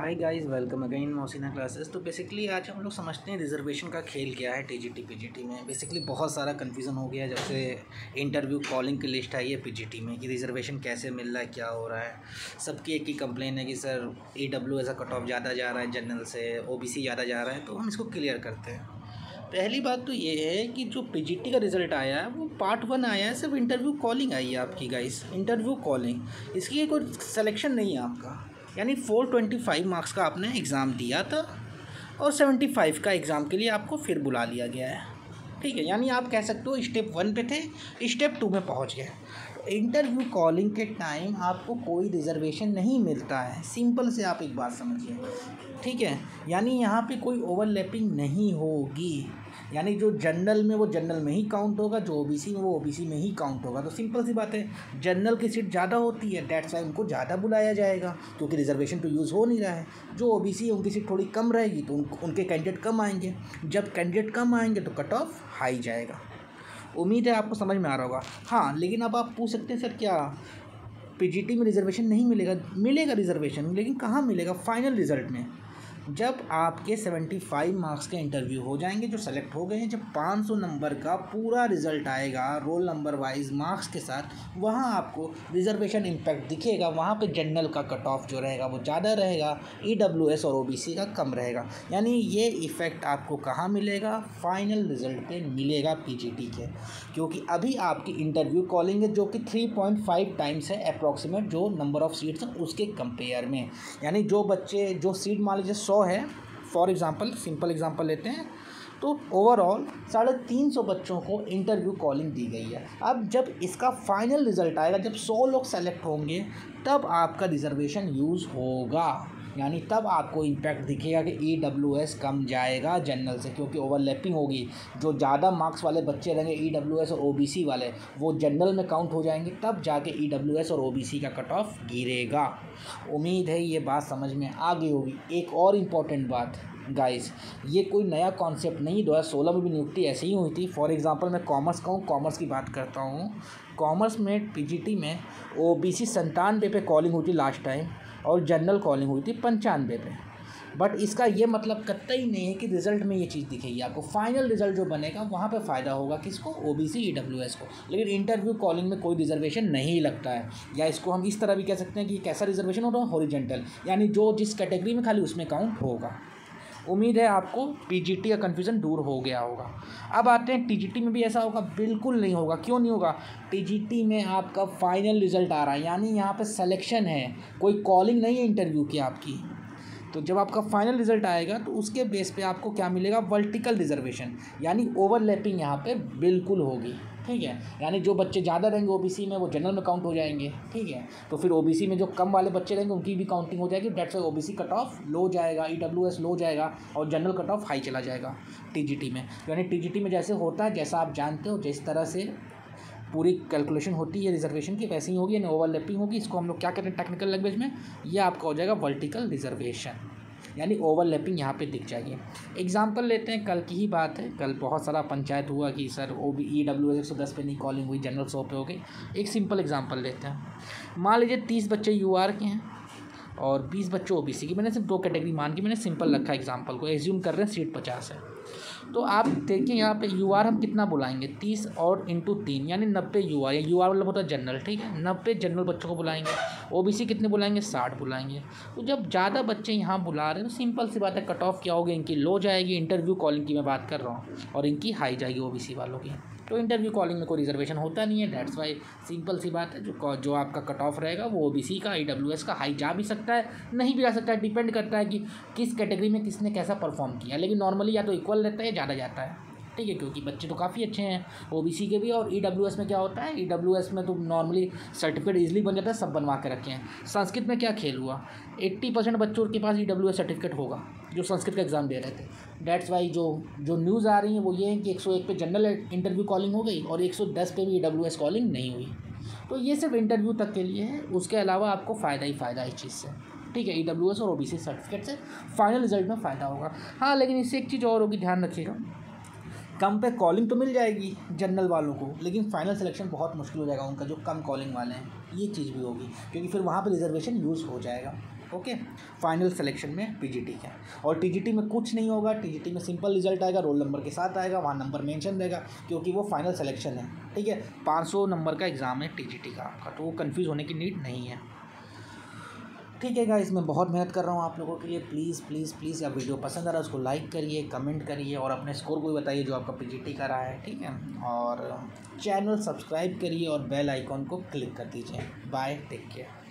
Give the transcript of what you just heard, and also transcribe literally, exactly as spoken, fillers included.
हाय guys, welcome again Mohsina classes. तो basically आज हम लोग समझते हैं रिजर्वेशन का खेल क्या है टीजीटी पीजीटी में। बेसिकली बहुत सारा कन्फ्यूज़न हो गया जब से इंटरव्यू कॉलिंग की लिस्ट आई है पीजीटी में कि रिजर्वेशन कैसे मिल रहा है, क्या हो रहा है। सबकी एक ही कंप्लेन है कि सर ईडब्ल्यूएस का कट ऑफ ज़्यादा जा रहा है, जनरल से ओबीसी ज़्यादा जा रहा है। तो हम इसको क्लियर करते हैं। पहली बात तो ये है कि जो पीजीटी का रिज़ल्ट आया है वो पार्ट वन आया है, सिर्फ इंटरव्यू कॉलिंग आई है आपकी गाइस, इंटरव्यू कॉलिंग। इसकी कोई सिलेक्शन नहीं है आपका। यानी फोर ट्वेंटी फाइव मार्क्स का आपने एग्ज़ाम दिया था और सेवेंटी फाइव का एग्ज़ाम के लिए आपको फिर बुला लिया गया है। ठीक है, यानी आप कह सकते हो स्टेप वन पे थे, स्टेप टू में पहुंच गए। इंटरव्यू कॉलिंग के टाइम आपको कोई रिजर्वेशन नहीं मिलता है। सिंपल से आप एक बात समझिए, ठीक है। यानी यहाँ पे कोई ओवरलैपिंग नहीं होगी। यानी जो जनरल में वो जनरल में ही काउंट होगा, जो ओबीसी में वो ओबीसी में ही काउंट होगा। तो सिंपल सी बात है, जनरल की सीट ज़्यादा होती है, डेट्स वाई उनको ज़्यादा बुलाया जाएगा क्योंकि रिजर्वेशन तो यूज़ हो नहीं रहा है। जो ओबीसी है उनकी सीट थोड़ी कम रहेगी तो उन, उनके कैंडिडेट कम आएंगे। जब कैंडिडेट कम आएंगे तो कट ऑफ हाई जाएगा। उम्मीद है आपको समझ में आ रहा होगा। हाँ, लेकिन अब आप पूछ सकते हैं सर क्या पीजीटी में रिजर्वेशन नहीं मिलेगा? मिलेगा रिजर्वेशन, लेकिन कहाँ मिलेगा? फाइनल रिजल्ट में। जब आपके सेवेंटी फाइव मार्क्स के इंटरव्यू हो जाएंगे, जो सेलेक्ट हो गए हैं, जब पाँच सौ नंबर का पूरा रिजल्ट आएगा रोल नंबर वाइज मार्क्स के साथ, वहाँ आपको रिजर्वेशन इम्पैक्ट दिखेगा। वहाँ पे जनरल का कट ऑफ जो रहेगा वो ज़्यादा रहेगा, ईडब्ल्यूएस और ओबीसी का कम रहेगा। यानी ये इफ़ेक्ट आपको कहाँ मिलेगा? फाइनल रिजल्ट पे मिलेगा पीजीटी के, क्योंकि अभी आपकी इंटरव्यू कॉलिंग है जो कि थ्री पॉइंट फाइव टाइम्स है अप्रॉक्सीमेट, जो नंबर ऑफ़ सीट्स हैं उसके कंपेयर में। यानी जो बच्चे जो सीट मान लीजिए सौ है, फॉर एग्ज़ाम्पल सिंपल एग्ज़ाम्पल लेते हैं, तो ओवरऑल साढ़े तीन सौ बच्चों को इंटरव्यू कॉलिंग दी गई है। अब जब इसका फाइनल रिज़ल्ट आएगा, जब सौ लोग सेलेक्ट होंगे, तब आपका रिजर्वेशन यूज़ होगा। यानी तब आपको इम्पैक्ट दिखेगा कि ईडब्ल्यूएस कम जाएगा जनरल से, क्योंकि ओवरलैपिंग होगी। जो ज़्यादा मार्क्स वाले बच्चे रहेंगे ईडब्ल्यूएस और ओबीसी वाले, वो जनरल में काउंट हो जाएंगे, तब जाके ईडब्ल्यूएस और ओबीसी का कट ऑफ गिरेगा। उम्मीद है ये बात समझ में आ गई होगी। एक और इम्पॉर्टेंट बात गाइस, ये कोई नया कॉन्सेप्ट नहीं, दो हज़ार सोलह में भी नियुक्ति ऐसे ही हुई थी। फॉर एग्जांपल मैं कॉमर्स का हूँ, कॉमर्स की बात करता हूँ। कॉमर्स में पीजीटी में ओबीसी संतानवे पे कॉलिंग हुई थी लास्ट टाइम, और जनरल कॉलिंग हुई थी पंचानवे पे। बट इसका ये मतलब कतई नहीं है कि रिज़ल्ट में ये चीज़ दिखेगी आपको। फाइनल रिज़ल्ट जो बनेगा वहाँ पे फ़ायदा होगा किसको? ओबीसी ईडब्ल्यूएस को। लेकिन इंटरव्यू कॉलिंग में कोई रिजर्वेशन नहीं लगता है, या इसको हम इस तरह भी कह सकते हैं कि कैसा रिजर्वेशन होगा? हॉरिजॉन्टल, यानी जो जिस कैटेगरी में खाली उसमें काउंट होगा। उम्मीद है आपको पीजीटी का कन्फ्यूज़न दूर हो गया होगा। अब आते हैं टीजीटी में भी ऐसा होगा? बिल्कुल नहीं होगा। क्यों नहीं होगा? टीजीटी में आपका फाइनल रिज़ल्ट आ रहा है, यानी यहाँ पे सिलेक्शन है, कोई कॉलिंग नहीं है इंटरव्यू की आपकी। तो जब आपका फाइनल रिज़ल्ट आएगा तो उसके बेस पे आपको क्या मिलेगा? वर्टिकल रिजर्वेशन, यानी ओवरलैपिंग यहाँ पे बिल्कुल होगी। ठीक है, यानी जो बच्चे ज़्यादा रहेंगे ओबीसी में वो जनरल में काउंट हो जाएंगे। ठीक है, तो फिर ओबीसी में जो कम वाले बच्चे रहेंगे उनकी भी काउंटिंग हो जाएगी। That's why OBC cut off low जाएगा, ईडब्ल्यूएस लो जाएगा, और जनरल कट ऑफ हाई चला जाएगा टीजीटी में। यानी टीजीटी में जैसे होता है, जैसा आप जानते हो, जिस तरह से पूरी कैलकुलेशन होती है रिजर्वेशन की, वैसे ही होगी, यानी ओवरलैपिंग होगी। इसको हम लोग क्या कहते हैं टेक्निकल लैंग्वेज में? ये आपका हो जाएगा वर्टिकल रिजर्वेशन, यानी ओवरलैपिंग यहाँ पे दिख जाएगी। एग्जाम्पल लेते हैं, कल की ही बात है। कल बहुत सारा पंचायत हुआ कि sir O B E W S एक सौ दस पे नहीं कॉलिंग हुई, जनरल सौ पे हो गई। एक सिंपल एग्जाम्पल लेते हैं। मान लीजिए तीस बच्चे यू आर के हैं और बीस बच्चे ओ बी सी के। मैंने सिर्फ दो कैटेगरी मान के मैंने सिंपल रखा एग्जाम्पल को, एज्यूम कर रहे हैं सीट पचास है। तो आप देखिए यहाँ पे यू आर हम कितना बुलाएंगे? तीस और इंटू तीन, यानी नब्बे यू आर। यू आर मतलब होता है जनरल। ठीक है, नब्बे जनरल बच्चों को बुलाएंगे। ओबीसी कितने बुलाएंगे? साठ बुलाएंगे। तो जब ज़्यादा बच्चे यहाँ बुला रहे हैं तो सिंपल सी बात है, कट ऑफ क्या होगी? इनकी लो जाएगी, इंटरव्यू कॉलिंग की मैं बात कर रहा हूँ, और इनकी हाई जाएगी ओबीसी वालों की। तो इंटरव्यू कॉलिंग में कोई रिजर्वेशन होता नहीं है। डेट्स वाई सिंपल सी बात है, जो जो आपका कट ऑफ रहेगा वो ओबीसी का, ईडब्ल्यूएस का हाई जा भी सकता है, नहीं भी जा सकता है। डिपेंड करता है कि किस कैटेगरी में किसने कैसा परफॉर्म किया। लेकिन नॉर्मली या तो इक्वल रहता है या ज़्यादा जाता है। ठीक है, क्योंकि बच्चे तो काफ़ी अच्छे हैं ओबीसी के भी। और ईडब्ल्यूएस में क्या होता है? ईडब्ल्यूएस में तो नॉर्मली सर्टिफिकेट इजीली बन जाता है, सब बनवा के रखे हैं। संस्कृत में क्या खेल हुआ? अस्सी परसेंट बच्चों के पास ईडब्ल्यूएस सर्टिफिकेट होगा जो संस्कृत का एग्ज़ाम दे रहे थे। डेट्स वाई जो जो न्यूज़ आ रही है वो ये है कि एक सौ एक पे जनरल इंटरव्यू कॉलिंग हो गई और एक सौ दस पे भी ईडब्ल्यूएस कॉलिंग नहीं हुई। तो ये सिर्फ इंटरव्यू तक के लिए है, उसके अलावा आपको फ़ायदा ही फ़ायदा है इस चीज़ से। ठीक है, ईडब्ल्यूएस और ओबीसी सर्टिफिकेट से फाइनल रिजल्ट में फ़ायदा होगा। हाँ, लेकिन इससे एक चीज़ और होगी, ध्यान रखिएगा। कम पे कॉलिंग तो मिल जाएगी जनरल वालों को, लेकिन फाइनल सिलेक्शन बहुत मुश्किल हो जाएगा उनका, जो कम कॉलिंग वाले हैं। ये चीज़ भी होगी, क्योंकि फिर वहाँ पे रिजर्वेशन यूज़ हो जाएगा। ओके, फाइनल सिलेक्शन में पीजीटी का। और टीजीटी में कुछ नहीं होगा, टीजीटी में सिंपल रिजल्ट आएगा, रोल नंबर के साथ आएगा, वहाँ नंबर मेंशन रहेगा क्योंकि वो फाइनल सिलेक्शन है, ठीक है। पाँच सौ नंबर का एग्ज़ाम है टीजीटी का आपका, तो वो कंफ्यूज होने की नीड नहीं है, ठीक है गाइस। मैं बहुत मेहनत कर रहा हूँ आप लोगों के लिए, प्लीज़ प्लीज़ प्लीज़, या वीडियो पसंद आ रहा है उसको लाइक करिए, कमेंट करिए और अपने स्कोर को भी बताइए जो आपका पीजीटी का रहा है, ठीक है। और चैनल सब्सक्राइब करिए और बेल आइकॉन को क्लिक कर दीजिए। Bye, take care.